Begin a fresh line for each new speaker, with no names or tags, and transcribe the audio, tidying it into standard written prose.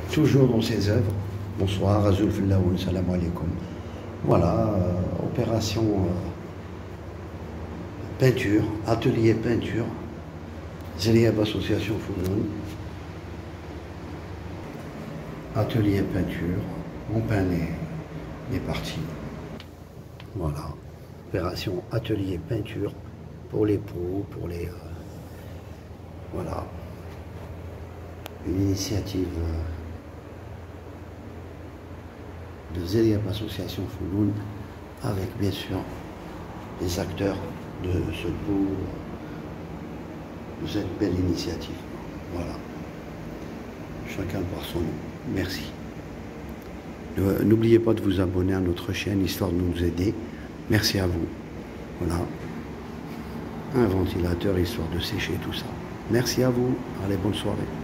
toujours dans ses œuvres. Bonsoir, Azul Fillaoun, salam alaikum. Voilà, opération peinture, atelier peinture, Zeliab Association Fouloun. Atelier peinture, on peint les parties. Voilà, opération atelier peinture pour les pots, pour les... voilà, une initiative de Zeliab Association Fouloun avec bien sûr les acteurs de cette belle initiative. Voilà, chacun par son nom. Merci. N'oubliez pas de vous abonner à notre chaîne, histoire de nous aider. Merci à vous. Voilà. Un ventilateur, histoire de sécher tout ça. Merci à vous. Allez, bonne soirée.